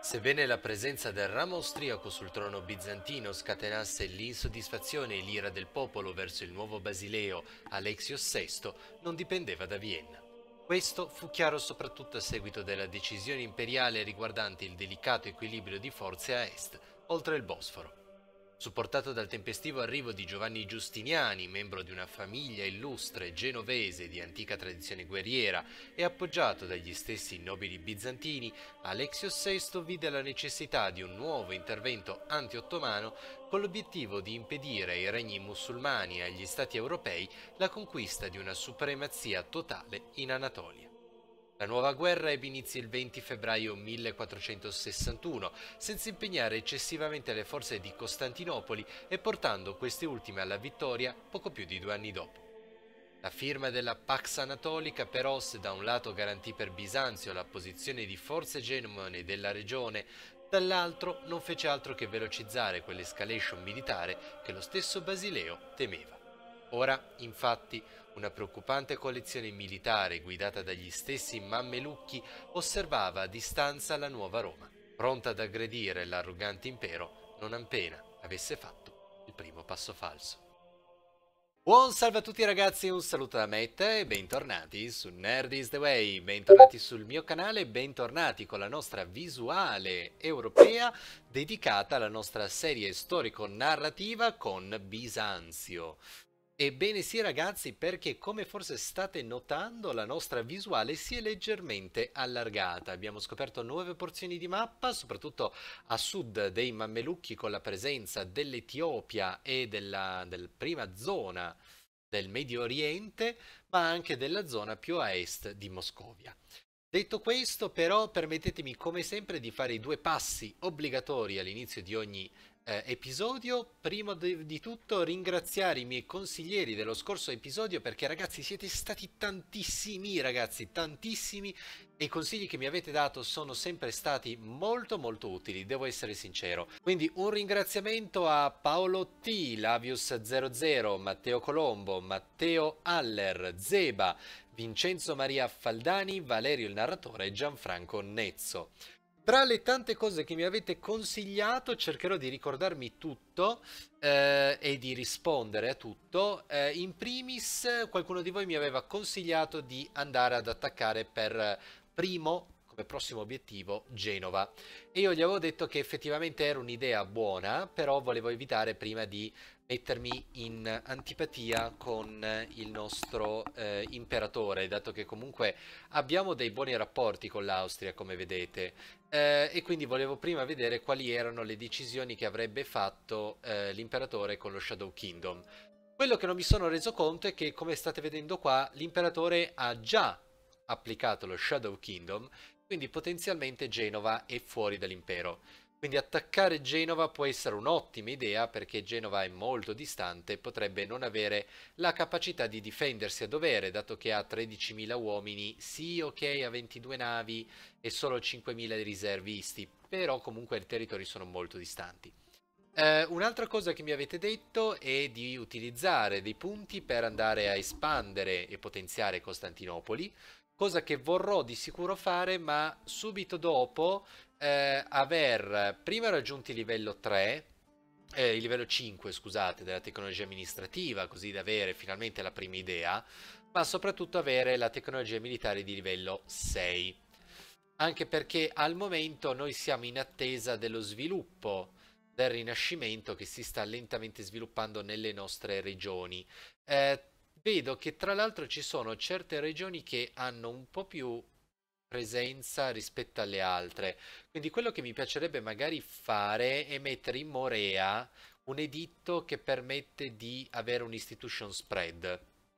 Sebbene la presenza del ramo austriaco sul trono bizantino scatenasse l'insoddisfazione e l'ira del popolo verso il nuovo Basileo Alexios VI, non dipendeva da Vienna. Questo fu chiaro soprattutto a seguito della decisione imperiale riguardante il delicato equilibrio di forze a est, oltre il Bosforo. Supportato dal tempestivo arrivo di Giovanni Giustiniani, membro di una famiglia illustre genovese di antica tradizione guerriera, e appoggiato dagli stessi nobili bizantini, Alexios VI vide la necessità di un nuovo intervento anti-ottomano con l'obiettivo di impedire ai regni musulmani e agli stati europei la conquista di una supremazia totale in Anatolia. La nuova guerra ebbe inizio il 20 febbraio 1461, senza impegnare eccessivamente le forze di Costantinopoli e portando queste ultime alla vittoria poco più di 2 anni dopo. La firma della Pax Anatolica però, se da un lato garantì per Bisanzio la posizione di forze egemone della regione, dall'altro non fece altro che velocizzare quell'escalation militare che lo stesso Basileo temeva. Ora, infatti, una preoccupante coalizione militare guidata dagli stessi Mammelucchi osservava a distanza la nuova Roma, pronta ad aggredire l'arrogante impero non appena avesse fatto il primo passo falso. Buon salve a tutti ragazzi, un saluto da Matt e bentornati su Nerd is the Way, bentornati sul mio canale, bentornati con la nostra visuale europea dedicata alla nostra serie storico-narrativa con Bisanzio. Ebbene sì ragazzi, perché come forse state notando la nostra visuale si è leggermente allargata. Abbiamo scoperto nuove porzioni di mappa, soprattutto a sud dei Mammelucchi con la presenza dell'Etiopia e della prima zona del Medio Oriente, ma anche della zona più a est di Moscovia. Detto questo, però, permettetemi come sempre di fare i 2 passi obbligatori all'inizio di ogni episodio. Prima di tutto ringraziare i miei consiglieri dello scorso episodio perché ragazzi siete stati tantissimi ragazzi, tantissimi, e i consigli che mi avete dato sono sempre stati molto utili, devo essere sincero. Quindi un ringraziamento a Paolo T, Lavius00, Matteo Colombo, Matteo Aller, Zeba, Vincenzo Maria Faldani, Valerio il narratore e Gianfranco Nezzo. Tra le tante cose che mi avete consigliato cercherò di ricordarmi tutto e di rispondere a tutto. In primis qualcuno di voi mi aveva consigliato di andare ad attaccare per primo, come prossimo obiettivo, Genova. E io gli avevo detto che effettivamente era un'idea buona, però volevo evitare prima di mettermi in antipatia con il nostro imperatore, dato che comunque abbiamo dei buoni rapporti con l'Austria, come vedete, e quindi volevo prima vedere quali erano le decisioni che avrebbe fatto l'imperatore con lo Shadow Kingdom. Quello che non mi sono reso conto è che, come state vedendo qua, l'imperatore ha già applicato lo Shadow Kingdom, quindi potenzialmente Genova è fuori dall'impero. Quindi attaccare Genova può essere un'ottima idea perché Genova è molto distante e potrebbe non avere la capacità di difendersi a dovere, dato che ha 13.000 uomini, sì ok ha 22 navi e solo 5.000 riservisti, però comunque i territori sono molto distanti. Un'altra cosa che mi avete detto è di utilizzare dei punti per andare a espandere e potenziare Costantinopoli, cosa che vorrò di sicuro fare, ma subito dopo aver prima raggiunto il livello 3, il livello 5, scusate, della tecnologia amministrativa, così da avere finalmente la prima idea, ma soprattutto avere la tecnologia militare di livello 6. Anche perché al momento noi siamo in attesa dello sviluppo del Rinascimento che si sta lentamente sviluppando nelle nostre regioni. Vedo che tra l'altro ci sono certe regioni che hanno un po' più presenza rispetto alle altre. Quindi quello che mi piacerebbe magari fare è mettere in Morea un editto che permette di avere un institution spread,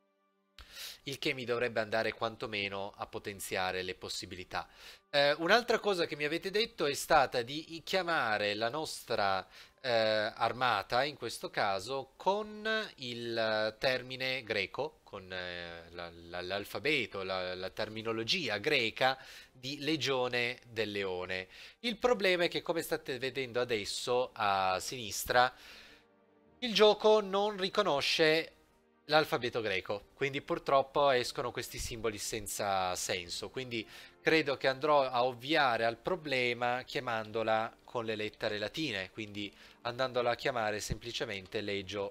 il che mi dovrebbe andare quantomeno a potenziare le possibilità. Un'altra cosa che mi avete detto è stata di chiamare la nostra armata, in questo caso, con il termine greco, con l'alfabeto, la terminologia greca di Legione del Leone. Il problema è che, come state vedendo adesso a sinistra, il gioco non riconosce l'alfabeto greco, quindi purtroppo escono questi simboli senza senso, quindi credo che andrò a ovviare al problema chiamandola con le lettere latine, quindi andandola a chiamare semplicemente Legio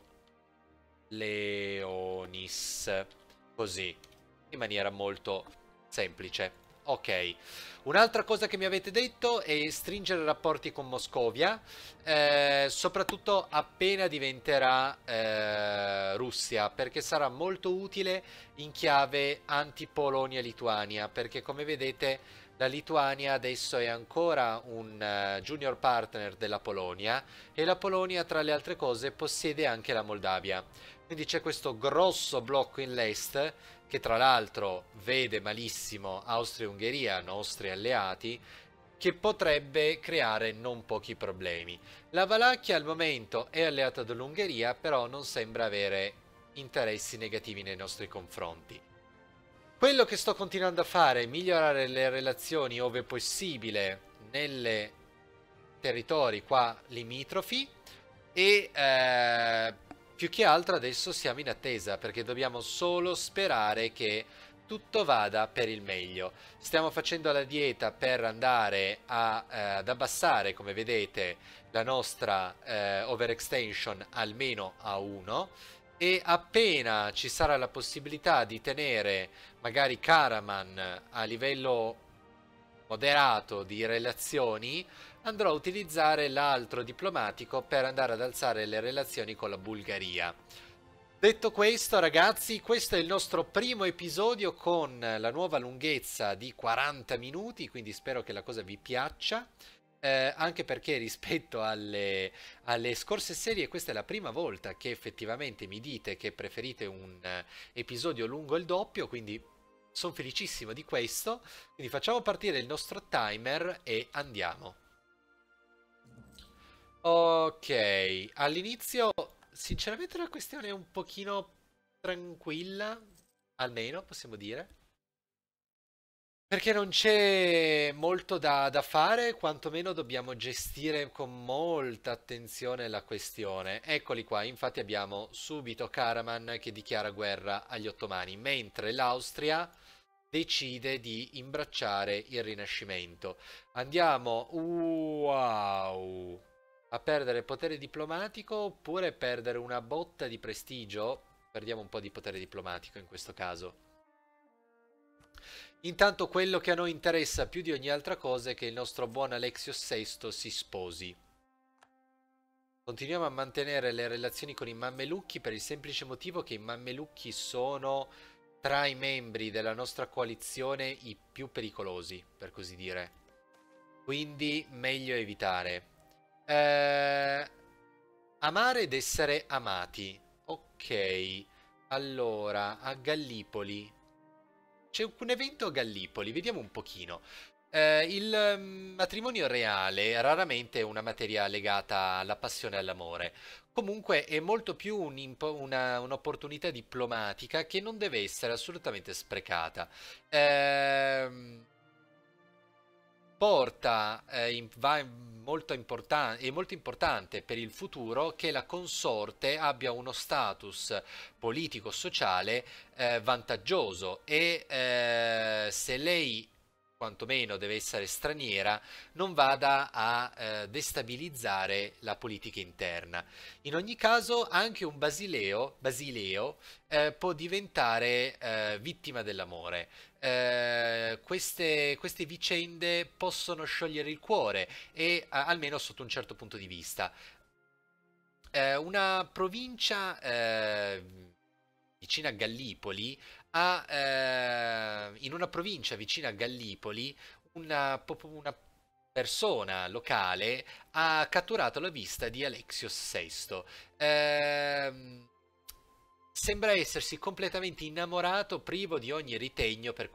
Leonis, così, in maniera molto semplice. Ok, un'altra cosa che mi avete detto è stringere rapporti con Moscovia, soprattutto appena diventerà Russia, perché sarà molto utile in chiave anti-Polonia-Lituania, perché come vedete la Lituania adesso è ancora un junior partner della Polonia e la Polonia, tra le altre cose, possiede anche la Moldavia. Quindi c'è questo grosso blocco in l'est che tra l'altro vede malissimo Austria e Ungheria, nostri alleati, che potrebbe creare non pochi problemi. La Valacchia al momento è alleata dell'Ungheria, però non sembra avere interessi negativi nei nostri confronti. Quello che sto continuando a fare è migliorare le relazioni ove possibile nelle territori qua limitrofi e più che altro adesso siamo in attesa perché dobbiamo solo sperare che tutto vada per il meglio. Stiamo facendo la dieta per andare ad abbassare, come vedete, la nostra overextension almeno a 1 e appena ci sarà la possibilità di tenere magari Karaman a livello moderato di relazioni, andrò a utilizzare l'altro diplomatico per andare ad alzare le relazioni con la Bulgaria. Detto questo, ragazzi, questo è il nostro primo episodio con la nuova lunghezza di 40 minuti, quindi spero che la cosa vi piaccia. Anche perché rispetto alle scorse serie questa è la prima volta che effettivamente mi dite che preferite un episodio lungo il doppio, quindi sono felicissimo di questo. Quindi facciamo partire il nostro timer e andiamo. Ok, all'inizio sinceramente la questione è un pochino tranquilla, almeno possiamo dire. Perché non c'è molto da fare, quantomeno dobbiamo gestire con molta attenzione la questione. Eccoli qua, infatti abbiamo subito Karaman che dichiara guerra agli ottomani, mentre l'Austria decide di imbracciare il Rinascimento. Andiamo, wow, a perdere potere diplomatico oppure perdere una botta di prestigio? Perdiamo un po' di potere diplomatico in questo caso. Intanto quello che a noi interessa più di ogni altra cosa è che il nostro buon Alexio VI si sposi. Continuiamo a mantenere le relazioni con i Mammelucchi per il semplice motivo che i Mammelucchi sono tra i membri della nostra coalizione i più pericolosi, per così dire. Quindi meglio evitare. Amare ed essere amati. Ok, allora, a Gallipoli. C'è un evento a Gallipoli, vediamo un pochino. Il matrimonio reale raramente è una materia legata alla passione e all'amore. Comunque è molto più un'opportunità diplomatica che non deve essere assolutamente sprecata. Porta, è molto importante per il futuro che la consorte abbia uno status politico-sociale vantaggioso e se lei quantomeno deve essere straniera, non vada a destabilizzare la politica interna. In ogni caso, anche un Basileo può diventare vittima dell'amore. Queste vicende possono sciogliere il cuore e almeno sotto un certo punto di vista. Una provincia vicina a Gallipoli in una provincia vicina a Gallipoli una persona locale ha catturato la vista di Alexio VI. Sembra essersi completamente innamorato, privo di ogni ritegno per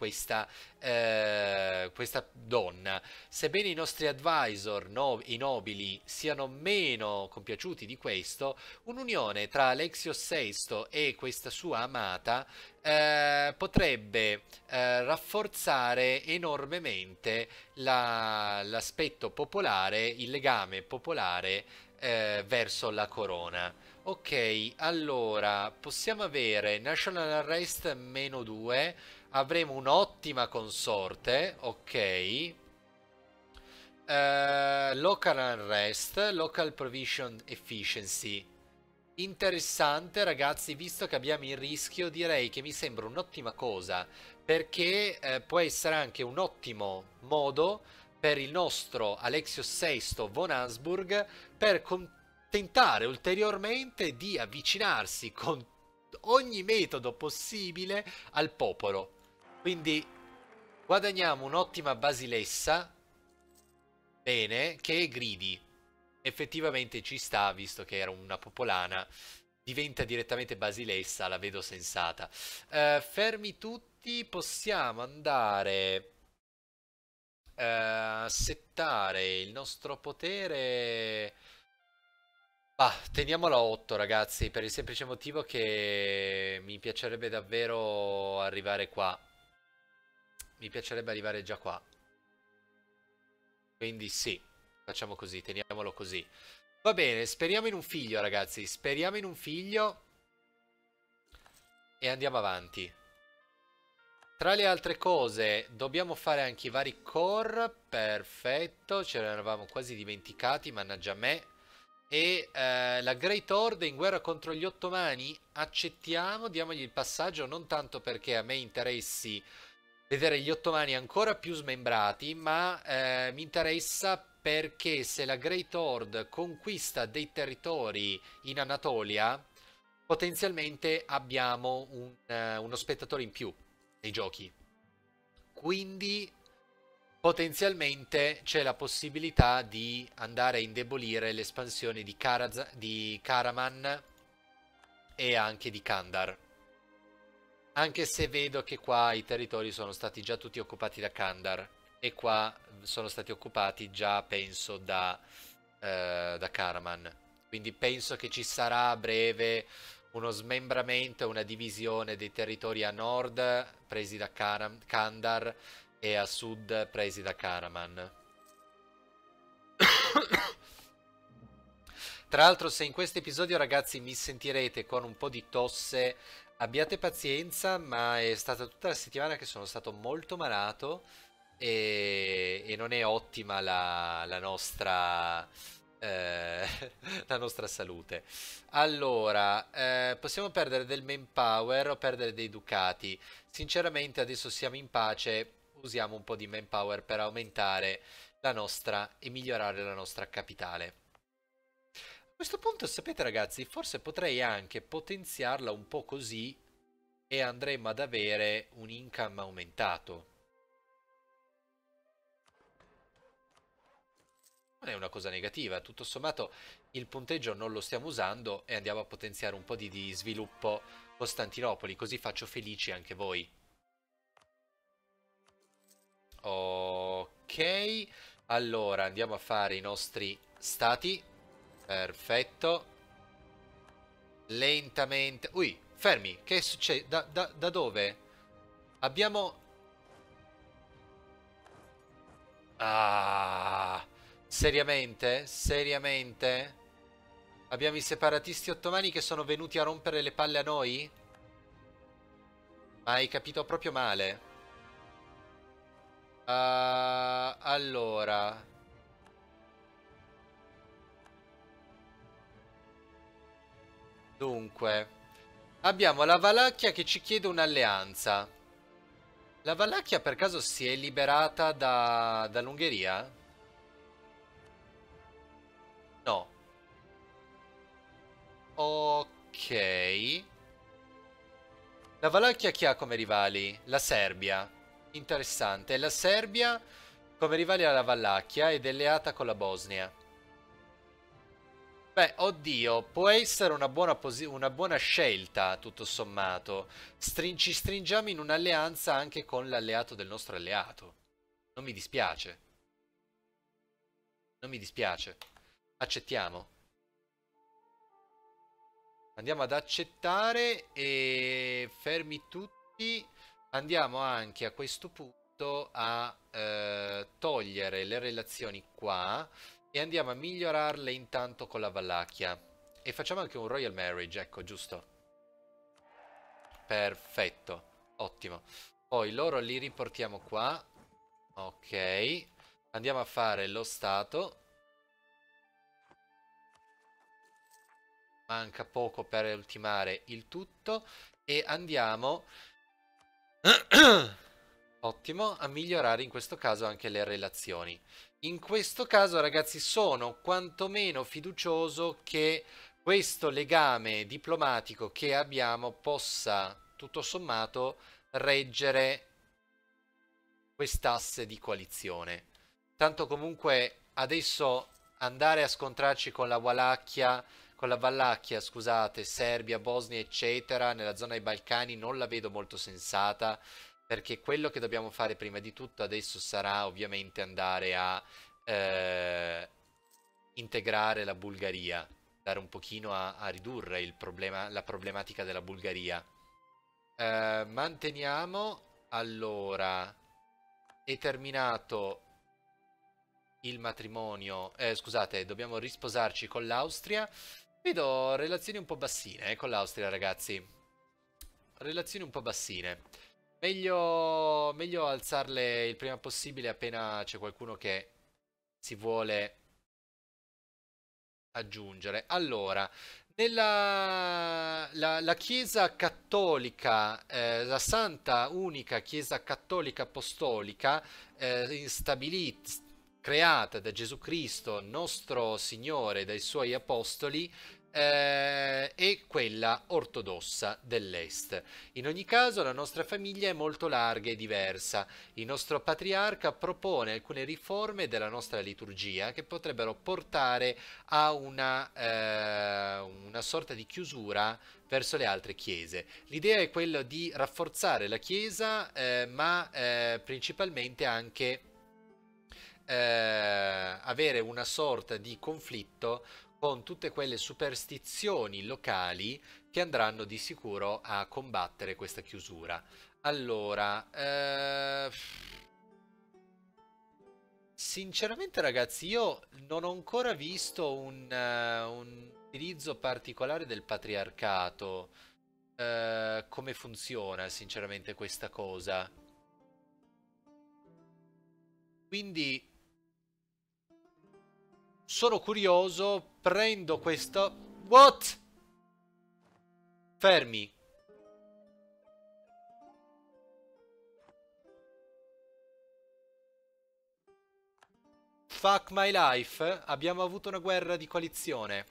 questa donna. Sebbene i nostri advisor, i nobili, siano meno compiaciuti di questo, un'unione tra Alexio VI e questa sua amata potrebbe rafforzare enormemente l'aspetto popolare, il legame popolare verso la corona. Ok, allora possiamo avere National Arrest -2, avremo un'ottima consorte, ok. Local Unrest, Local Provision Efficiency. Interessante ragazzi, visto che abbiamo il rischio, direi che mi sembra un'ottima cosa, perché può essere anche un ottimo modo per il nostro Alexios VI von Habsburg per tentare ulteriormente di avvicinarsi con ogni metodo possibile al popolo. Quindi guadagniamo un'ottima basilessa, bene, che gridi. Effettivamente ci sta, visto che era una popolana, diventa direttamente basilessa, la vedo sensata. Fermi tutti, possiamo andare a settare il nostro potere. Ah, teniamolo a 8 ragazzi, per il semplice motivo che mi piacerebbe davvero arrivare qua. Mi piacerebbe arrivare già qua. Quindi sì, facciamo così, teniamolo così. Va bene, speriamo in un figlio, ragazzi. Speriamo in un figlio e andiamo avanti. Tra le altre cose, dobbiamo fare anche i vari core. Perfetto, ce ne eravamo quasi dimenticati, mannaggia me. E la Great Horde in guerra contro gli Ottomani. Accettiamo, diamogli il passaggio, non tanto perché a me interessi vedere gli Ottomani ancora più smembrati, ma mi interessa perché se la Great Horde conquista dei territori in Anatolia, potenzialmente abbiamo uno spettatore in più nei giochi. Quindi potenzialmente c'è la possibilità di andare a indebolire l'espansione di Karaman e anche di Kandar. Anche se vedo che qua i territori sono stati già tutti occupati da Kandar e qua sono stati occupati già, penso, da Karaman. Quindi penso che ci sarà a breve uno smembramento e una divisione dei territori a nord presi da Kandar e a sud presi da Karaman. Tra l'altro, se in questo episodio, ragazzi, mi sentirete con un po' di tosse, abbiate pazienza, ma è stata tutta la settimana che sono stato molto malato e non è ottima la nostra, eh, la nostra salute. Allora, possiamo perdere del manpower o perdere dei ducati. Sinceramente, adesso siamo in pace, usiamo un po' di manpower per aumentare la nostra e migliorare la nostra capitale. A questo punto, sapete ragazzi, forse potrei anche potenziarla un po' così e andremo ad avere un income aumentato. Non è una cosa negativa, tutto sommato il punteggio non lo stiamo usando e andiamo a potenziare un po' di sviluppo Costantinopoli, così faccio felici anche voi. Ok, allora andiamo a fare i nostri stati. Perfetto. Lentamente. Ui, fermi, che succede? Da dove? Abbiamo... Ah, seriamente? Seriamente? Abbiamo i separatisti ottomani che sono venuti a rompere le palle a noi? Ma hai capito proprio male. Allora, dunque, abbiamo la Valacchia che ci chiede un'alleanza. La Valacchia per caso si è liberata dall'Ungheria? No. Ok. La Valacchia chi ha come rivali? La Serbia. Interessante. La Serbia come rivali alla Valacchia ed è alleata con la Bosnia. Beh, oddio, può essere una buona scelta, tutto sommato. Ci stringiamo in un'alleanza anche con l'alleato del nostro alleato. Non mi dispiace. Non mi dispiace. Accettiamo. Andiamo ad accettare e fermi tutti. Andiamo anche a questo punto a togliere le relazioni qua e andiamo a migliorarle intanto con la Valacchia. E facciamo anche un Royal Marriage, ecco, giusto. Perfetto, ottimo. Poi loro li riportiamo qua. Ok. Andiamo a fare lo stato. Manca poco per ultimare il tutto. E andiamo ottimo, a migliorare in questo caso anche le relazioni. In questo caso, ragazzi, sono quantomeno fiducioso che questo legame diplomatico che abbiamo possa, tutto sommato, reggere quest'asse di coalizione. Tanto comunque adesso andare a scontrarci con la Wallachia, scusate, Serbia, Bosnia, eccetera, nella zona dei Balcani non la vedo molto sensata, perché quello che dobbiamo fare prima di tutto adesso sarà ovviamente andare a eh, integrare la Bulgaria, dare un pochino a ridurre la problematica della Bulgaria. Manteniamo allora. È terminato il matrimonio, scusate, dobbiamo risposarci con l'Austria. Vedo relazioni un po' bassine, con l'Austria, ragazzi. Relazioni un po' bassine. Meglio alzarle il prima possibile appena c'è qualcuno che si vuole aggiungere. Allora, la Chiesa Cattolica, la Santa Unica Chiesa Cattolica Apostolica, creata da Gesù Cristo, nostro Signore, dai suoi apostoli, è quella ortodossa dell'Est. In ogni caso, la nostra famiglia è molto larga e diversa. Il nostro patriarca propone alcune riforme della nostra liturgia che potrebbero portare a una sorta di chiusura verso le altre chiese. L'idea è quella di rafforzare la chiesa, ma principalmente anche avere una sorta di conflitto con tutte quelle superstizioni locali che andranno di sicuro a combattere questa chiusura. Allora, sinceramente, ragazzi, io non ho ancora visto un utilizzo particolare del patriarcato. Come funziona, sinceramente, questa cosa. Quindi sono curioso, prendo questo. What? Fermi. Fuck my life. Abbiamo avuto una guerra di coalizione.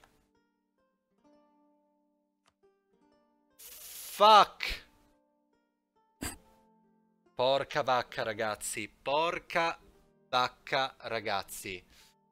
Fuck. Porca vacca, ragazzi. Porca vacca, ragazzi.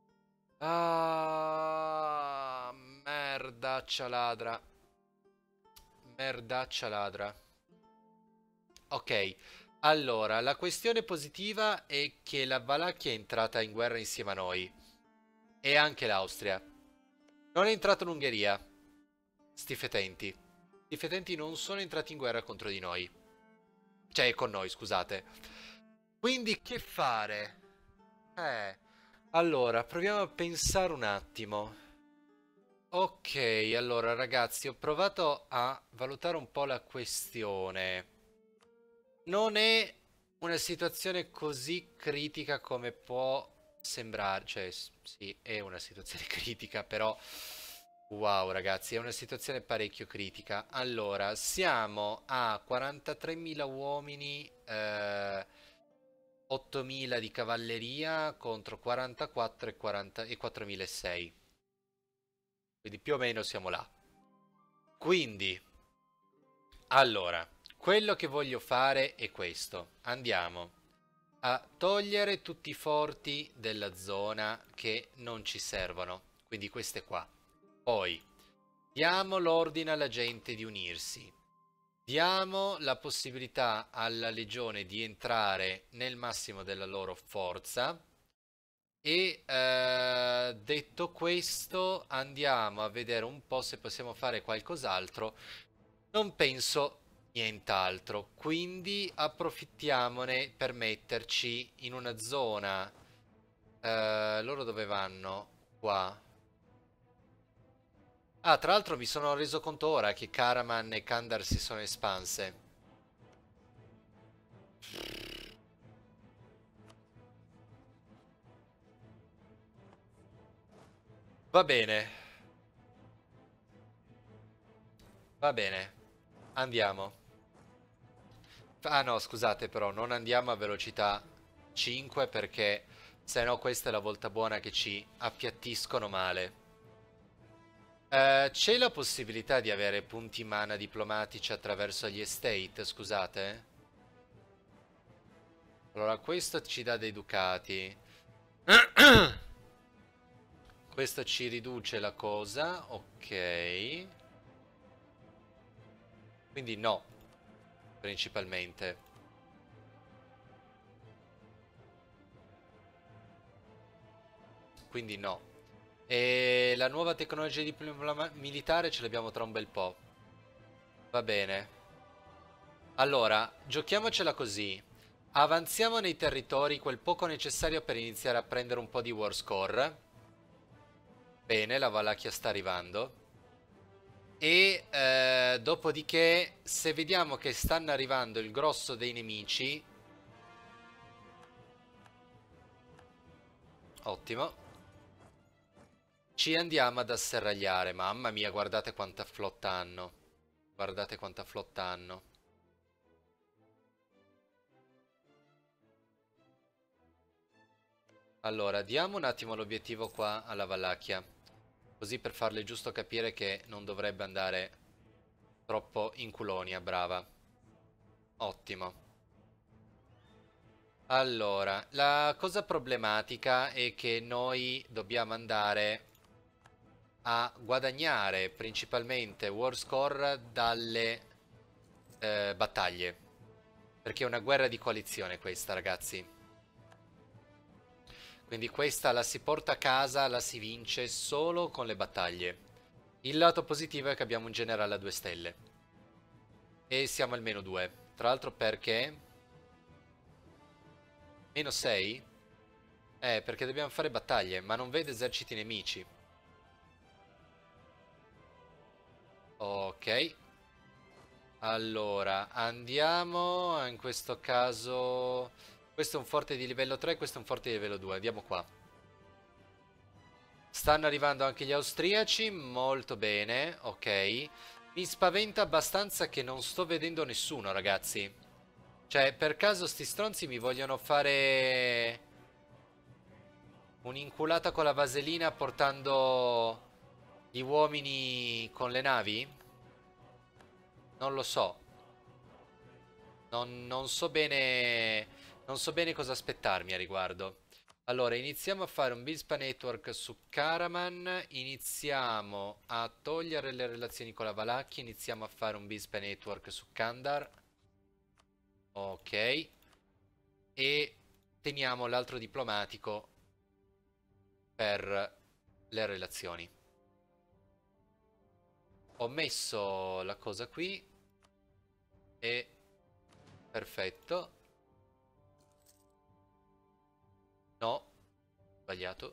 Ah, merdaccia ladra. Merdaccia ladra. Ok, allora, la questione positiva è che la Valacchia è entrata in guerra insieme a noi. E anche l'Austria. Non è entrato l'Ungheria. Sti fetenti. Sti fetenti non sono entrati in guerra contro di noi. Cioè, con noi, scusate. Quindi, che fare? Allora, proviamo a pensare un attimo. Ok, allora ragazzi, ho provato a valutare un po' la questione. Non è una situazione così critica come può sembrare. Cioè, sì, è una situazione critica, però. Wow, ragazzi, è una situazione parecchio critica. Allora, siamo a 43.000 uomini, 8.000 di cavalleria contro 44 e 4.600. Quindi più o meno siamo là. Quindi, allora, quello che voglio fare è questo. Andiamo a togliere tutti i forti della zona che non ci servono. Quindi queste qua. Poi, diamo l'ordine alla gente di unirsi. Diamo la possibilità alla legione di entrare nel massimo della loro forza. E detto questo, andiamo a vedere un po' se possiamo fare qualcos'altro. Non penso nient'altro, quindi approfittiamone per metterci in una zona. Loro dove vanno? Qua. Ah, tra l'altro mi sono reso conto ora che Karaman e Kandar si sono espanse. Va bene, va bene. Andiamo. Ah no, scusate però, non andiamo a velocità 5 perché se no questa è la volta buona che ci appiattiscono male. C'è la possibilità di avere punti mana diplomatici attraverso gli estate, scusate? Allora, questo ci dà dei ducati. Questo ci riduce la cosa, ok. Quindi no, principalmente. Quindi no. E la nuova tecnologia militare ce l'abbiamo tra un bel po'. Va bene. Allora, giochiamocela così. Avanziamo nei territori quel poco necessario per iniziare a prendere un po' di war score. Bene, la Valachia sta arrivando. E dopodiché, se vediamo che stanno arrivando il grosso dei nemici, ottimo, ci andiamo ad asserragliare. Mamma mia, guardate quanta flotta hanno. Guardate quanta flotta hanno. Allora, diamo un attimo l'obiettivo qua alla Valachia. Così per farle giusto capire che non dovrebbe andare troppo in culonia, brava. Ottimo. Allora, la cosa problematica è che noi dobbiamo andare a guadagnare principalmente war score dalle battaglie. Perché è una guerra di coalizione questa, ragazzi. Quindi questa la si porta a casa, la si vince solo con le battaglie. Il lato positivo è che abbiamo un generale a 2 stelle. E siamo al meno 2. Tra l'altro perché... Meno 6? Perché dobbiamo fare battaglie, ma non vede eserciti nemici. Ok. Allora, andiamo in questo caso... Questo è un forte di livello 3, questo è un forte di livello 2. Andiamo qua. Stanno arrivando anche gli austriaci, molto bene, ok. Mi spaventa abbastanza che non sto vedendo nessuno, ragazzi. Cioè, per caso sti stronzi mi vogliono fare un'inculata con la vaselina portando gli uomini con le navi? Non lo so. Non so bene. Non so bene cosa aspettarmi a riguardo. Allora, iniziamo a fare un Bispa Network su Karaman. Iniziamo a togliere le relazioni con la Valacchia. Iniziamo a fare un Bispa Network su Kandar. Ok. E teniamo l'altro diplomatico per le relazioni. Ho messo la cosa qui. E perfetto. No, sbagliato.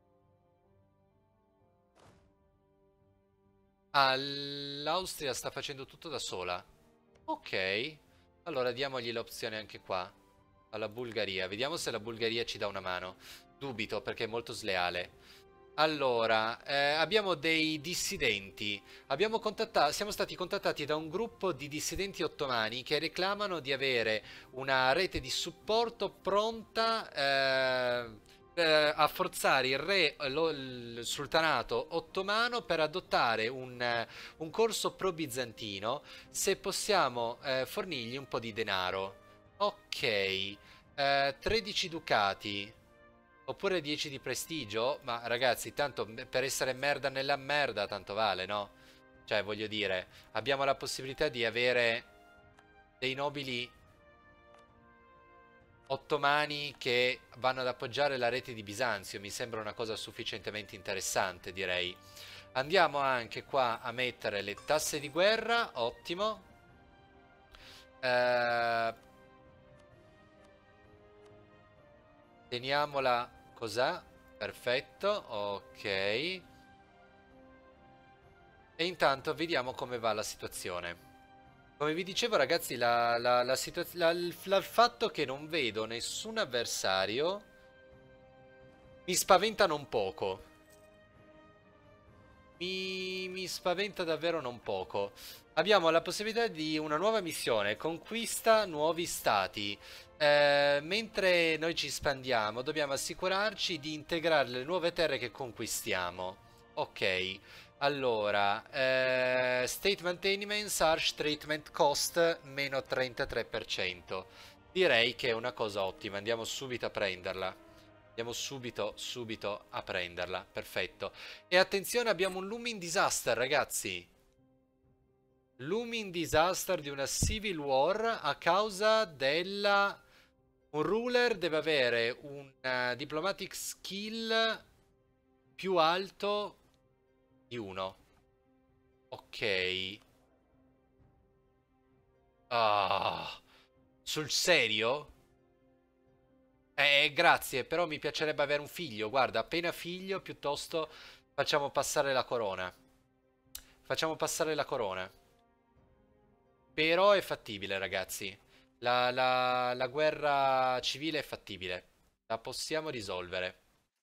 Ah, l'Austria sta facendo tutto da sola. Ok. Allora diamogli l'opzione anche qua. Alla Bulgaria. Vediamo se la Bulgaria ci dà una mano. Dubito perché è molto sleale. Allora, abbiamo dei dissidenti. Siamo stati contattati da un gruppo di dissidenti ottomani che reclamano di avere una rete di supporto pronta a forzare il sultanato ottomano per adottare un corso pro-bizantino se possiamo fornirgli un po' di denaro. Ok, 13 ducati. Oppure 10 di prestigio? Ma ragazzi, tanto per essere merda nella merda, tanto vale, no? Cioè, voglio dire, abbiamo la possibilità di avere dei nobili ottomani che vanno ad appoggiare la rete di Bisanzio. Mi sembra una cosa sufficientemente interessante, direi. Andiamo anche qua a mettere le tasse di guerra, ottimo. Teniamola cos'ha? Perfetto, ok. E intanto vediamo come va la situazione. Come vi dicevo ragazzi, il fatto che non vedo nessun avversario mi spaventa non poco. Mi spaventa davvero non poco. Abbiamo la possibilità di una nuova missione, conquista nuovi stati. Mentre noi ci espandiamo, dobbiamo assicurarci di integrare le nuove terre che conquistiamo. Ok, allora, State Maintenance, Harsh Treatment Cost, meno 33%. Direi che è una cosa ottima, andiamo subito a prenderla. Andiamo subito a prenderla. Perfetto. E attenzione, abbiamo un looming disaster, ragazzi. Looming disaster di una civil war a causa della... Un ruler deve avere un diplomatic skill più alto di 1. Ok. Ah, sul serio? Grazie, però mi piacerebbe avere un figlio. Guarda, appena figlio, piuttosto facciamo passare la corona. Facciamo passare la corona. Però è fattibile, ragazzi. La guerra civile è fattibile. La possiamo risolvere.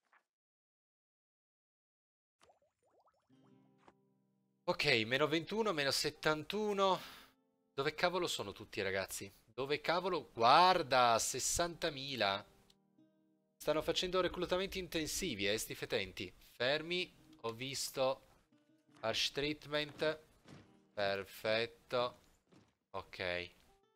Ok, meno 21, meno 71. Dove cavolo sono tutti, ragazzi? Dove cavolo? Guarda, 60.000. Stanno facendo reclutamenti intensivi, sti fetenti. Fermi, ho visto. Harsh treatment. Perfetto. Ok.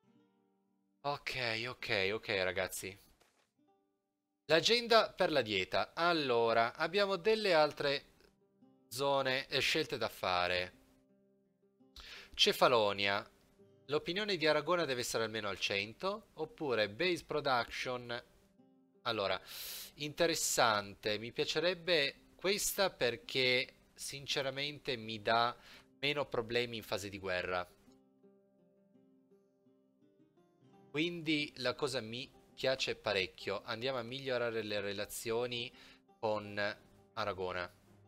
Ok, ragazzi. L'agenda per la dieta. Allora, abbiamo delle altre zone e scelte da fare. Cefalonia. L'opinione di Aragona deve essere almeno al 100. Oppure base production. Allora, interessante. Mi piacerebbe questa perché sinceramente mi dà meno problemi in fase di guerra. Quindi la cosa mi piace parecchio. Andiamo a migliorare le relazioni con Aragona.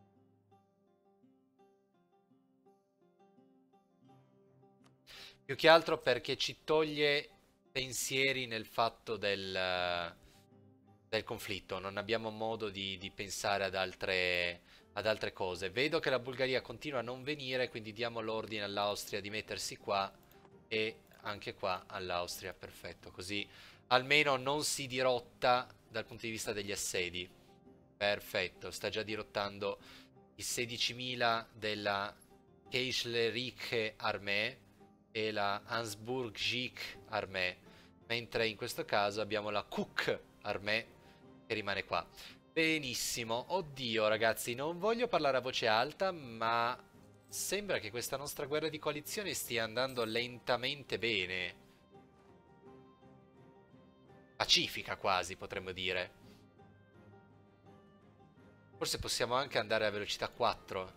Più che altro perché ci toglie pensieri nel fatto del conflitto. Non abbiamo modo di pensare ad altre cose. Vedo che la Bulgaria continua a non venire, quindi diamo l'ordine all'Austria di mettersi qua e anche qua all'Austria. Perfetto, così almeno non si dirotta dal punto di vista degli assedi. Perfetto, sta già dirottando i 16.000 della Keislerike Armee e la Ansburg-Giek Armee, mentre in questo caso abbiamo la Cook Armee che rimane qua. Benissimo, oddio ragazzi, non voglio parlare a voce alta, ma sembra che questa nostra guerra di coalizione stia andando lentamente bene. Pacifica quasi, potremmo dire. Forse possiamo anche andare a velocità 4.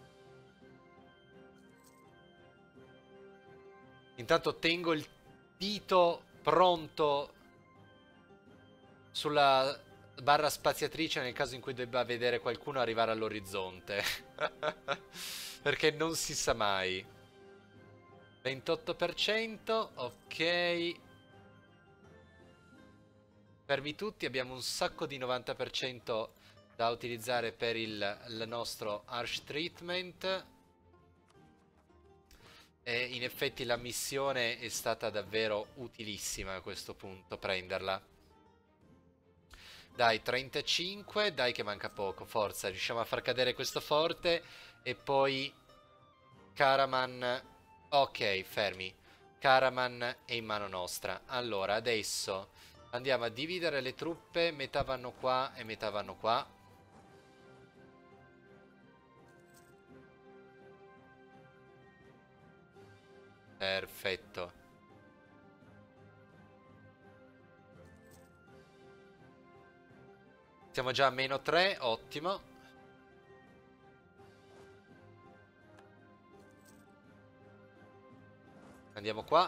Intanto tengo il dito pronto sulla barra spaziatrice nel caso in cui debba vedere qualcuno arrivare all'orizzonte. Perché non si sa mai. 28%, ok. Fermi tutti, abbiamo un sacco di 90% da utilizzare per il nostro Harsh Treatment. E in effetti la missione è stata davvero utilissima a questo punto, prenderla. Dai, 35, dai che manca poco, forza, riusciamo a far cadere questo forte e poi Karaman... Ok, fermi. Karaman è in mano nostra. Allora, adesso andiamo a dividere le truppe, metà vanno qua e metà vanno qua. Perfetto. Siamo già a meno 3, ottimo. Andiamo qua.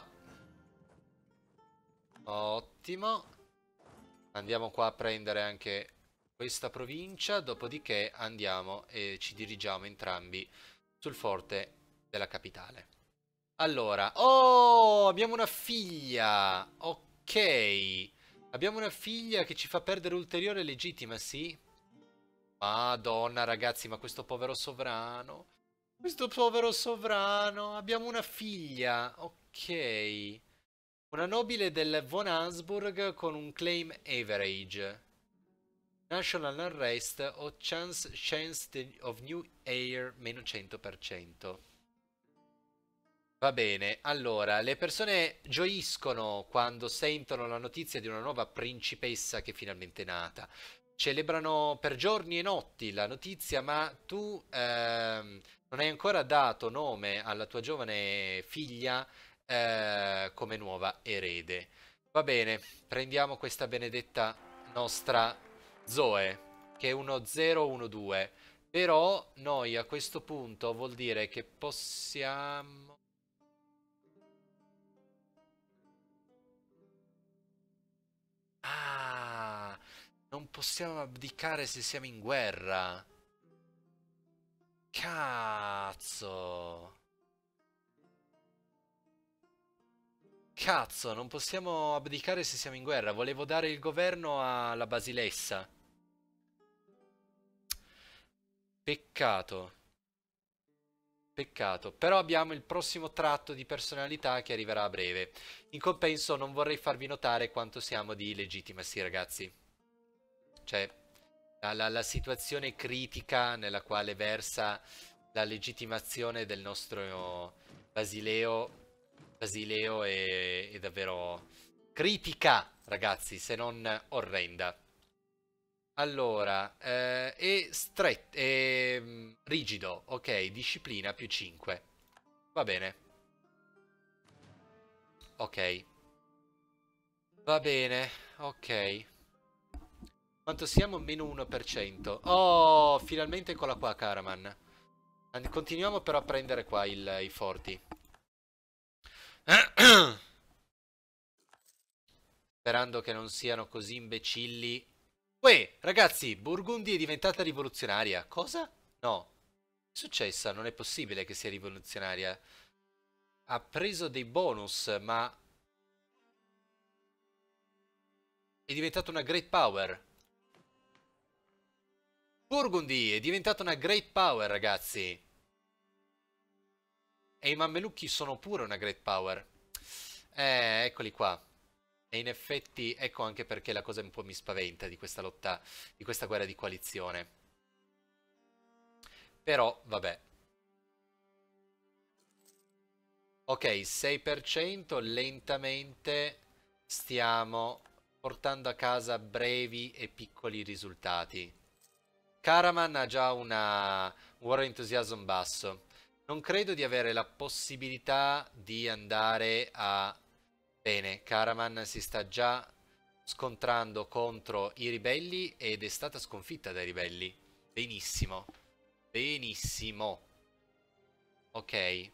Ottimo. Andiamo qua a prendere anche questa provincia, dopodiché andiamo e ci dirigiamo entrambi sul forte della capitale. Allora, oh, abbiamo una figlia. Ok. Abbiamo una figlia che ci fa perdere ulteriore legittima, sì? Madonna, ragazzi, ma questo povero sovrano. Questo povero sovrano. Abbiamo una figlia. Ok. Una nobile del von Habsburg con un claim average. National Unrest o chance of new heir meno 100%. Va bene, allora, le persone gioiscono quando sentono la notizia di una nuova principessa che è finalmente nata. Celebrano per giorni e notti la notizia, ma tu non hai ancora dato nome alla tua giovane figlia come nuova erede. Va bene, prendiamo questa benedetta nostra Zoe, che è uno 012. Però noi a questo punto vuol dire che possiamo... Ah, non possiamo abdicare se siamo in guerra. Cazzo. Cazzo, non possiamo abdicare se siamo in guerra. Volevo dare il governo alla Basilessa. Peccato. Peccato. Però abbiamo il prossimo tratto di personalità che arriverà a breve. In compenso non vorrei farvi notare quanto siamo di legittimacy, ragazzi. Cioè, la situazione critica nella quale versa la legittimazione del nostro Basileo. Basileo è davvero critica, ragazzi, se non orrenda. Allora, rigido, ok, disciplina più 5. Va bene, ok, va bene, ok. Quanto siamo? Meno 1%. Oh, finalmente eccola qua, Caraman. Continuiamo però a prendere qua i forti. Sperando che non siano così imbecilli. Uè, ragazzi, Burgundy è diventata rivoluzionaria. Cosa? No. È successa? Non è possibile che sia rivoluzionaria. Ha preso dei bonus, ma è diventata una great power. Burgundy è diventata una great power, ragazzi. E i mammelucchi sono pure una great power. Eccoli qua. E in effetti, ecco anche perché la cosa un po' mi spaventa di questa lotta, di questa guerra di coalizione. Però, vabbè. Ok, 6%, lentamente stiamo portando a casa brevi e piccoli risultati. Caraman ha già un War Enthusiasm basso. Non credo di avere la possibilità di andare a... Bene, Caraman si sta già scontrando contro i ribelli ed è stata sconfitta dai ribelli. Benissimo. Benissimo. Ok.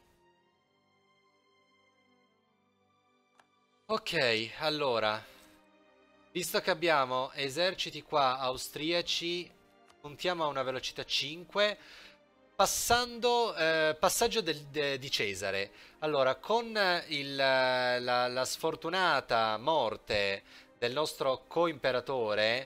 Ok, allora, visto che abbiamo eserciti qua austriaci, puntiamo a una velocità 5, passaggio di Cesare. Allora, con la sfortunata morte del nostro coimperatore,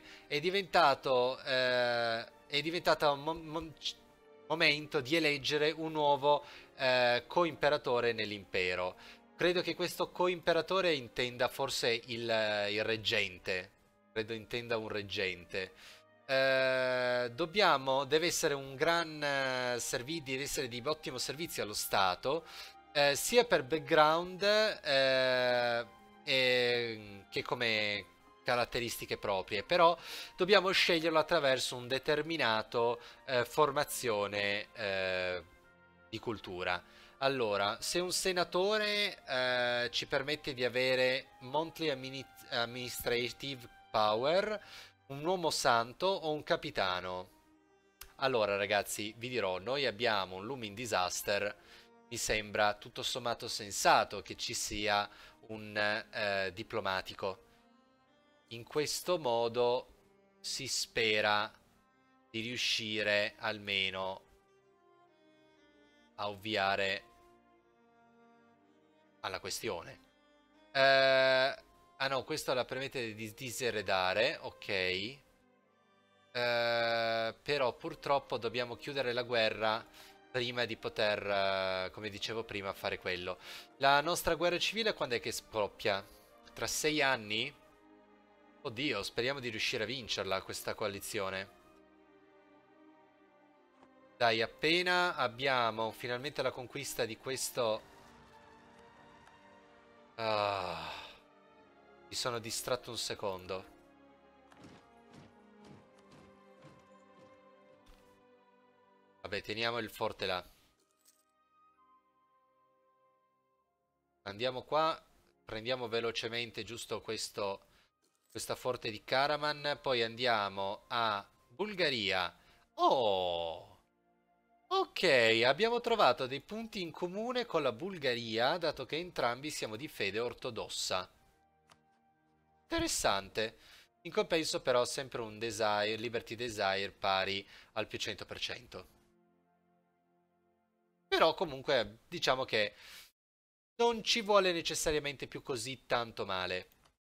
è diventato un momento di eleggere un nuovo coimperatore nell'impero. Credo che questo coimperatore intenda forse il reggente. Credo intenda un reggente. Deve essere un gran servizio, deve essere di ottimo servizio allo Stato, sia per background che come caratteristiche proprie, però dobbiamo sceglierlo attraverso un determinato formazione di cultura. Allora, se un senatore ci permette di avere monthly administrative power, un uomo santo o un capitano? Allora, ragazzi, vi dirò, noi abbiamo un looming disaster. Mi sembra tutto sommato sensato che ci sia un diplomatico. In questo modo si spera di riuscire almeno a ovviare alla questione. Ah no, questo la permette di diseredare, ok. Però purtroppo dobbiamo chiudere la guerra prima di poter, come dicevo prima, fare quello. La nostra guerra civile quando è che scoppia? Tra 6 anni? Oddio, speriamo di riuscire a vincerla questa coalizione. Dai, appena abbiamo finalmente la conquista di questo... Ah, mi sono distratto un secondo. Vabbè, teniamo il forte là. Andiamo qua, prendiamo velocemente giusto questa forte di Karaman, poi andiamo a Bulgaria. Oh! Ok, abbiamo trovato dei punti in comune con la Bulgaria, dato che entrambi siamo di fede ortodossa. Interessante. In compenso però sempre un desire, Liberty Desire pari al più 100%. Però comunque diciamo che non ci vuole necessariamente più così tanto male.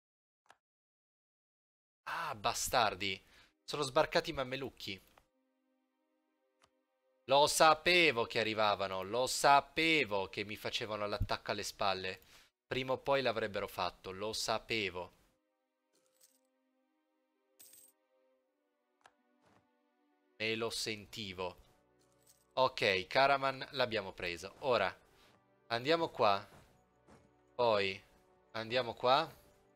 Ah, bastardi. Sono sbarcati i mammelucchi. Lo sapevo che arrivavano. Lo sapevo che mi facevano l'attacco alle spalle. Prima o poi l'avrebbero fatto. Lo sapevo. Me lo sentivo. Ok, Karaman l'abbiamo preso. Ora, andiamo qua. Poi, andiamo qua.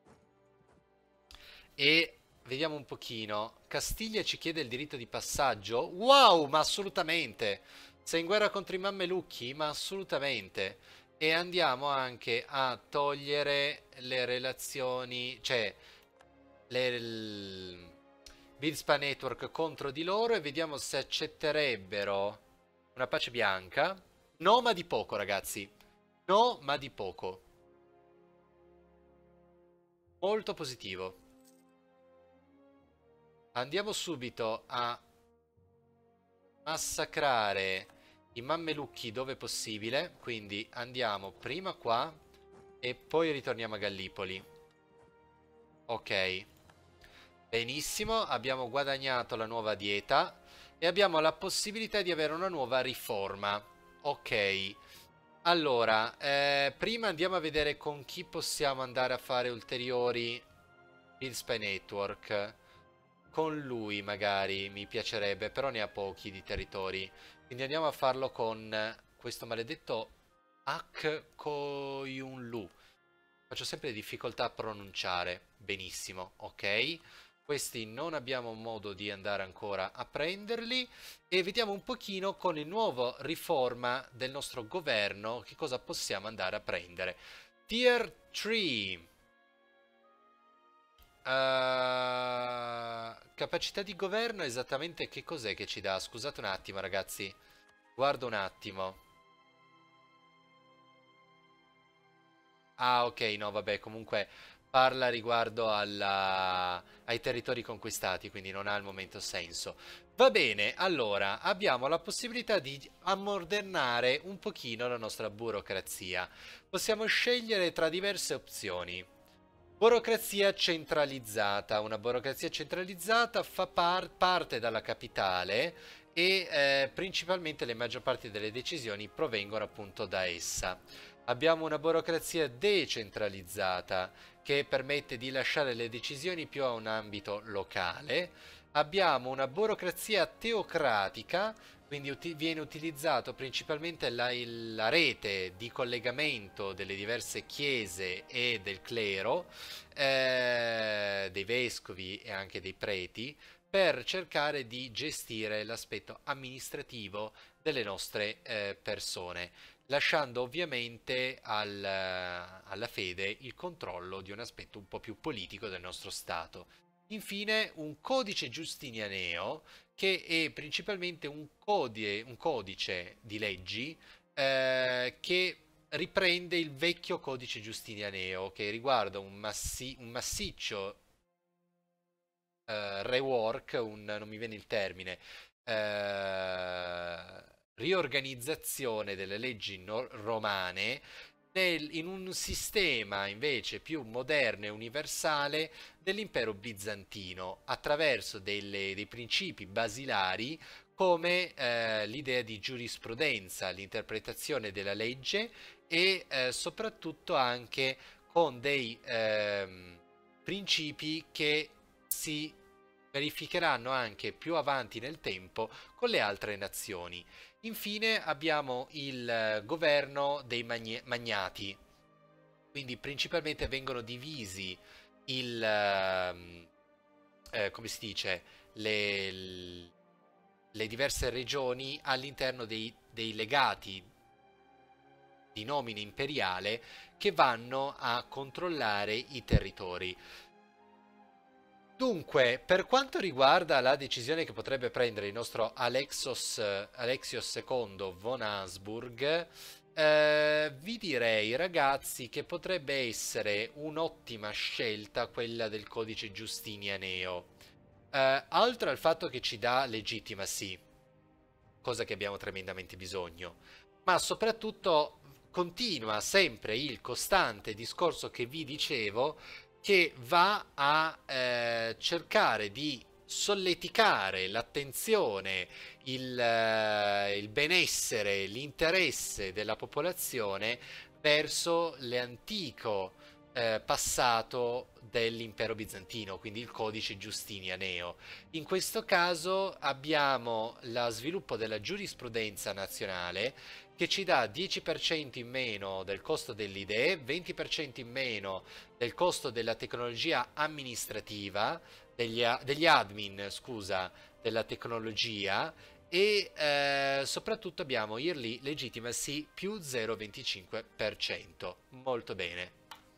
E vediamo un pochino. Castiglia ci chiede il diritto di passaggio. Wow, ma assolutamente. Sei in guerra contro i mammelucchi? Ma assolutamente. E andiamo anche a togliere le relazioni, cioè il Bidspa Network contro di loro e vediamo se accetterebbero una pace bianca. No, ma di poco, ragazzi. No, ma di poco. Molto positivo. Andiamo subito a massacrare i mammelucchi dove possibile. Quindi andiamo prima qua e poi ritorniamo a Gallipoli. Ok. Benissimo, abbiamo guadagnato la nuova dieta e abbiamo la possibilità di avere una nuova riforma. Ok. Allora, prima andiamo a vedere con chi possiamo andare a fare ulteriori Build Spy Network. Con lui magari mi piacerebbe, però ne ha pochi di territori. Quindi andiamo a farlo con questo maledetto Ak Koyunlu. Faccio sempre difficoltà a pronunciare. Benissimo, ok. Questi non abbiamo modo di andare ancora a prenderli. E vediamo un pochino con il nuovo riforma del nostro governo che cosa possiamo andare a prendere. Tier 3. Capacità di governo esattamente che cos'è che ci dà? Scusate un attimo ragazzi, guardo un attimo. Ah ok, no vabbè, comunque parla riguardo ai territori conquistati, quindi non ha al momento senso. Va bene, allora abbiamo la possibilità di ammodernare un pochino la nostra burocrazia. Possiamo scegliere tra diverse opzioni. Burocrazia centralizzata. Una burocrazia centralizzata fa parte dalla capitale e principalmente le maggior parte delle decisioni provengono appunto da essa. Abbiamo una burocrazia decentralizzata che permette di lasciare le decisioni più a un ambito locale. Abbiamo una burocrazia teocratica, quindi viene utilizzato principalmente la rete di collegamento delle diverse chiese e del clero, dei vescovi e anche dei preti, per cercare di gestire l'aspetto amministrativo delle nostre persone, lasciando ovviamente alla fede il controllo di un aspetto un po' più politico del nostro Stato. Infine, un codice giustinianeo che è principalmente un codice di leggi che riprende il vecchio codice giustinianeo che riguarda un massiccio rework, non mi viene il termine, eh, riorganizzazione delle leggi romane in un sistema invece più moderno e universale dell'impero bizantino, attraverso dei principi basilari come l'idea di giurisprudenza, l'interpretazione della legge e soprattutto anche con dei principi che si verificheranno anche più avanti nel tempo con le altre nazioni. Infine abbiamo il governo dei magnati, quindi principalmente vengono divisi come si dice, le diverse regioni all'interno dei legati di nomine imperiale che vanno a controllare i territori. Dunque, per quanto riguarda la decisione che potrebbe prendere il nostro Alexios II von Habsburg, vi direi, ragazzi, che potrebbe essere un'ottima scelta quella del codice giustinianeo. Altro al fatto che ci dà legittimacy, cosa che abbiamo tremendamente bisogno, ma soprattutto continua sempre il costante discorso che vi dicevo che va a cercare di solleticare l'attenzione, il benessere, l'interesse della popolazione verso l'antico passato dell'impero bizantino, quindi il codice giustinianeo. In questo caso abbiamo lo sviluppo della giurisprudenza nazionale che ci dà 10% in meno del costo delle idee, 20% in meno del costo della tecnologia amministrativa, degli admin, scusa, della tecnologia e soprattutto abbiamo yearly legitimacy più 0,25%. Molto bene.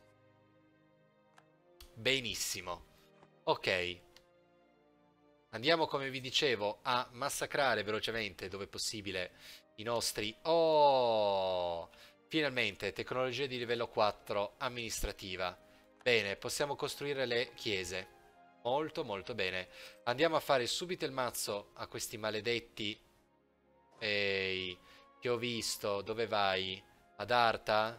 Benissimo. Ok. Andiamo, come vi dicevo, a massacrare velocemente, dove possibile, i nostri... Oh! Finalmente, tecnologia di livello 4, amministrativa. Bene, possiamo costruire le chiese. Molto, molto bene. Andiamo a fare subito il mazzo a questi maledetti. Ehi, che ho visto. Dove vai? Ad Arta?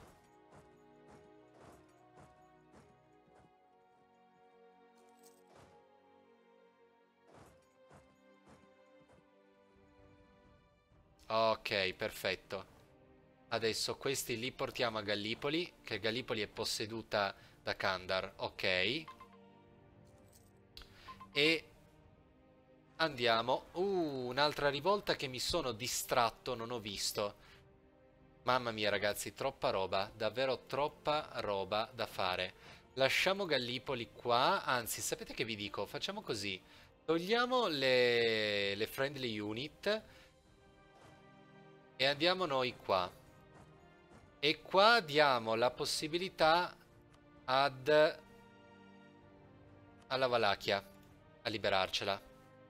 Ok, perfetto. Adesso questi li portiamo a Gallipoli, che Gallipoli è posseduta da Kandar. Ok. E andiamo. Un'altra rivolta che mi sono distratto, non ho visto. Mamma mia ragazzi, troppa roba, davvero troppa roba da fare. Lasciamo Gallipoli qua, anzi, sapete che vi dico? Facciamo così. Togliamo le friendly unit e andiamo noi qua. E qua diamo la possibilità alla Valachia a liberarcela.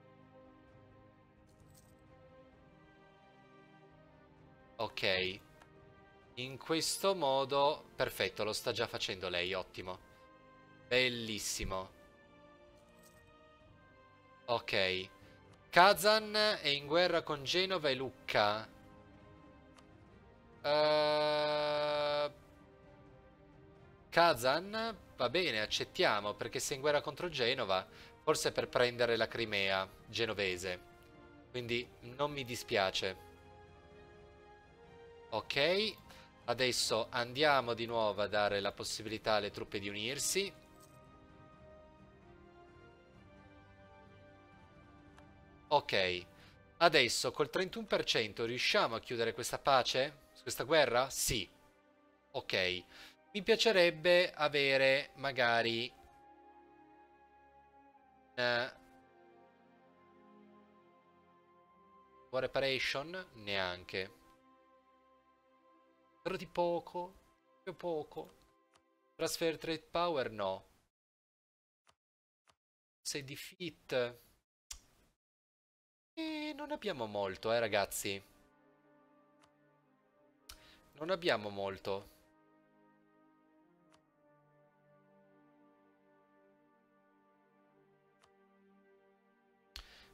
Ok. In questo modo, perfetto, lo sta già facendo lei, ottimo. Bellissimo. Ok. Kazan è in guerra con Genova e Lucca. Uh, Kazan, va bene, accettiamo, perché se è in guerra contro Genova, forse per prendere la Crimea genovese. Quindi non mi dispiace. Ok, adesso andiamo di nuovo a dare la possibilità alle truppe di unirsi. Ok, adesso col 31% riusciamo a chiudere questa pace? Questa guerra? Sì. Ok, mi piacerebbe avere magari eh, war reparation? Neanche. Però di poco, proprio poco. Transfer trade power? No. Sei defeat. E non abbiamo molto, ragazzi. Non abbiamo molto.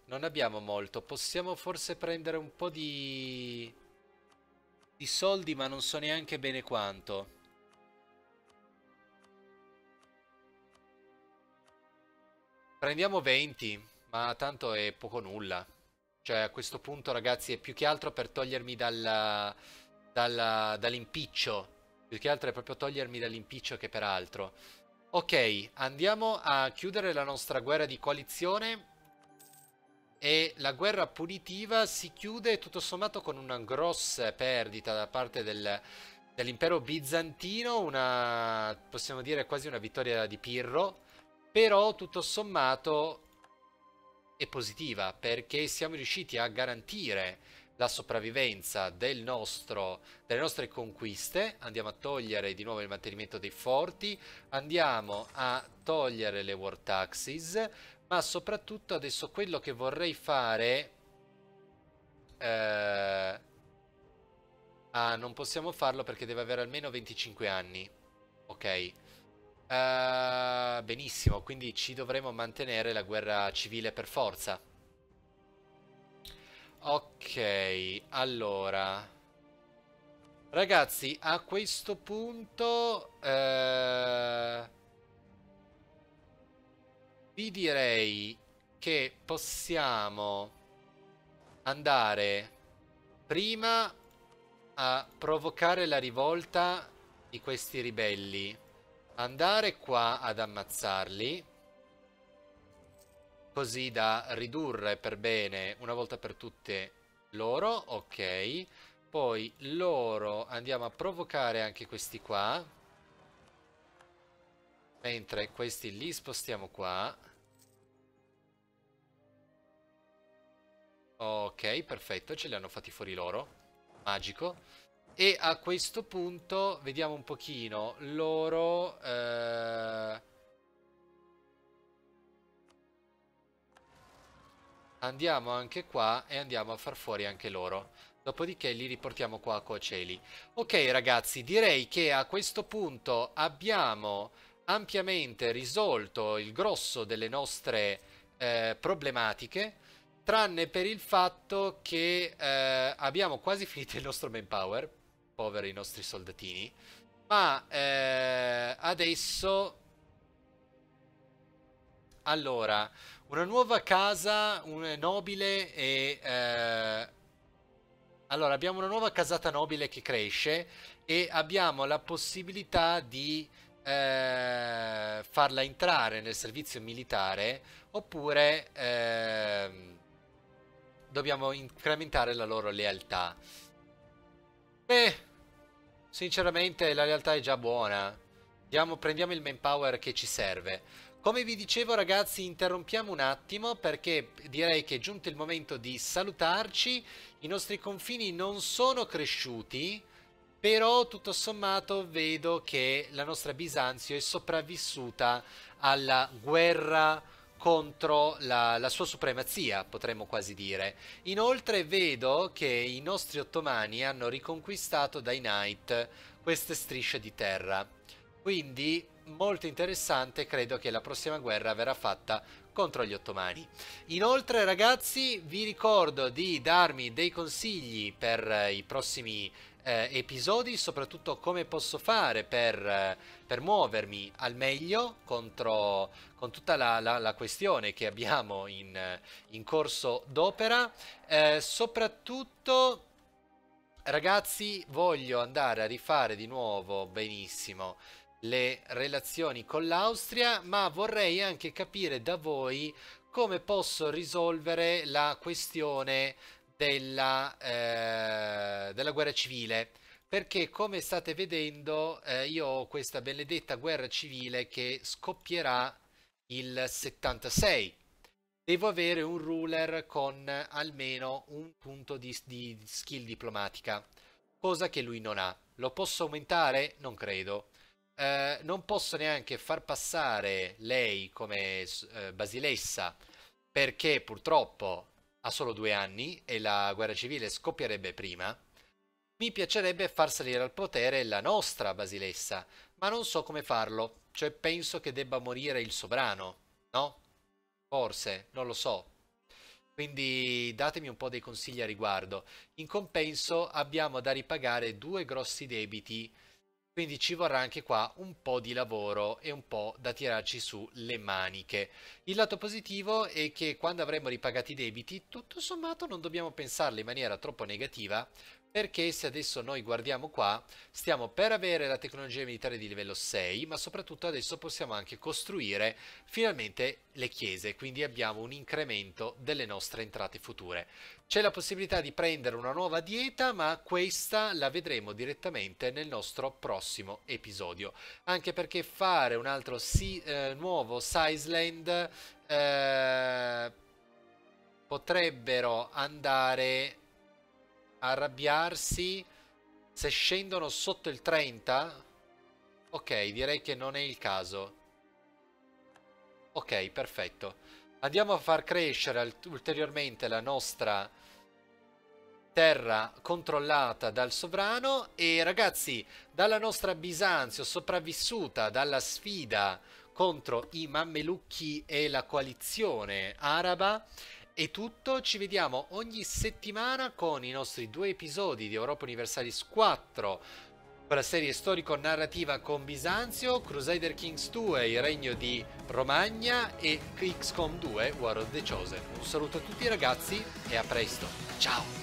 non abbiamo molto. Possiamo forse prendere un po' di soldi, ma non so neanche bene quanto. Prendiamo 20, ma tanto è poco nulla. Cioè, a questo punto, ragazzi, è più che altro per togliermi dall'impiccio. Più che altro è proprio togliermi dall'impiccio che per altro. Ok, andiamo a chiudere la nostra guerra di coalizione. E la guerra punitiva si chiude tutto sommato con una grossa perdita da parte dell'impero bizantino, una, possiamo dire quasi una vittoria di Pirro, però tutto sommato è positiva perché siamo riusciti a garantire la sopravvivenza delle nostre conquiste. Andiamo a togliere di nuovo il mantenimento dei forti, andiamo a togliere le war taxes, ma soprattutto adesso quello che vorrei fare... eh, ah, non possiamo farlo perché deve avere almeno 25 anni. Ok. Benissimo, quindi ci dovremo mantenere la guerra civile per forza. Ok, allora... Ragazzi, a questo punto... vi direi che possiamo andare prima a provocare la rivolta di questi ribelli. Andare qua ad ammazzarli, così da ridurre per bene una volta per tutte loro. Ok. Poi loro andiamo a provocare anche questi qua, mentre questi li spostiamo qua. Ok, perfetto, ce li hanno fatti fuori loro. Magico. E a questo punto vediamo un pochino loro... andiamo anche qua e andiamo a far fuori anche loro. Dopodiché li riportiamo qua a Coaceli. Ok ragazzi, direi che a questo punto abbiamo ampiamente risolto il grosso delle nostre problematiche, tranne per il fatto che abbiamo quasi finito il nostro manpower, poveri i nostri soldatini, ma adesso... Allora, una nuova casa, un nobile e... allora, abbiamo una nuova casata nobile che cresce e abbiamo la possibilità di farla entrare nel servizio militare oppure dobbiamo incrementare la loro lealtà. Beh, sinceramente la lealtà è già buona. Prendiamo il manpower che ci serve. Come vi dicevo ragazzi, interrompiamo un attimo perché direi che è giunto il momento di salutarci. I nostri confini non sono cresciuti, però tutto sommato vedo che la nostra Bisanzio è sopravvissuta alla guerra contro la sua supremazia, potremmo quasi dire. Inoltre vedo che i nostri ottomani hanno riconquistato dai Knight queste strisce di terra. Quindi molto interessante, credo che la prossima guerra verrà fatta contro gli ottomani. Inoltre ragazzi vi ricordo di darmi dei consigli per i prossimi episodi, soprattutto come posso fare per muovermi al meglio con tutta la questione che abbiamo in corso d'opera. Soprattutto ragazzi voglio andare a rifare di nuovo benissimo le relazioni con l'Austria, ma vorrei anche capire da voi come posso risolvere la questione della guerra civile. Perché come state vedendo io ho questa benedetta guerra civile che scoppierà il 76. Devo avere un ruler con almeno un punto di skill diplomatica, cosa che lui non ha. Lo posso aumentare? Non credo. Non posso neanche far passare lei come Basilessa perché purtroppo ha solo 2 anni e la guerra civile scoppierebbe prima. Mi piacerebbe far salire al potere la nostra Basilessa, ma non so come farlo. Cioè penso che debba morire il sovrano, no? Forse, non lo so. quindi datemi un po' dei consigli a riguardo. In compenso abbiamo da ripagare due grossi debiti, quindi ci vorrà anche qua un po' di lavoro e un po' da tirarci su le maniche. Il lato positivo è che quando avremo ripagati i debiti, tutto sommato non dobbiamo pensarle in maniera troppo negativa, perché se adesso noi guardiamo qua, stiamo per avere la tecnologia militare di livello 6, ma soprattutto adesso possiamo anche costruire finalmente le chiese, quindi abbiamo un incremento delle nostre entrate future. C'è la possibilità di prendere una nuova dieta, ma questa la vedremo direttamente nel nostro prossimo episodio. Anche perché fare un altro nuovo Sizeland potrebbero andare a arrabbiarsi se scendono sotto il 30. Ok, direi che non è il caso. Ok, perfetto. Andiamo a far crescere ulteriormente la nostra terra controllata dal sovrano e ragazzi, dalla nostra Bisanzio sopravvissuta dalla sfida contro i Mammelucchi e la coalizione araba è tutto. Ci vediamo ogni settimana con i nostri due episodi di Europa Universalis 4, con la serie storico-narrativa con Bisanzio, Crusader Kings 2, il regno di Romagna e XCOM 2, War of the Chosen. Un saluto a tutti ragazzi e a presto. Ciao!